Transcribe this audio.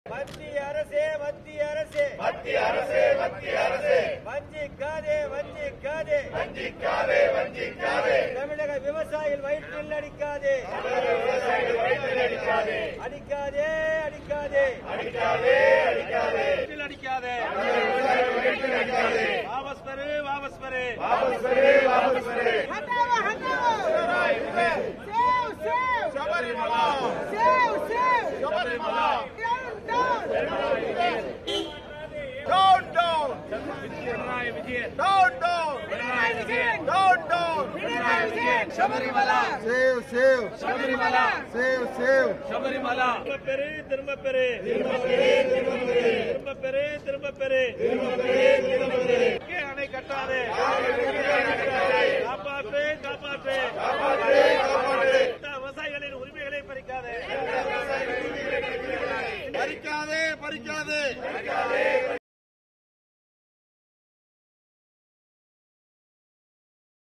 மத்திய அரசே மத்திய அரசே மத்திய அரசே மத்திய அரசே வஞ்சிக்காதே வஞ்சிக்காதே வஞ்சிக்காதே வஞ்சிக்காதே தமிழக விவசாயிகள் வயிற்றில் அடிக்காதே அடிக்காதே அடிக்காதே அடிக்காதே அடிக்காதே அடிக்காதே அடிக்காதே அடிக்காதே वापस करे वापस करे वापस करे वापस करे हटाओ हटाओ save save Sabarimala save save Sabarimala down down down down Pinarayi Vijayan down down Pinarayi Vijayan down down Pinarayi Vijayan Sabarimala save save Sabarimala save save Sabarimala திரும்ப பெரு அணை கட்டாதே காப்பாற்று காப்பாற்று விவசாயிகளின் உரிமைகளை பறிக்காதே பறிக்காதே பறிக்காதே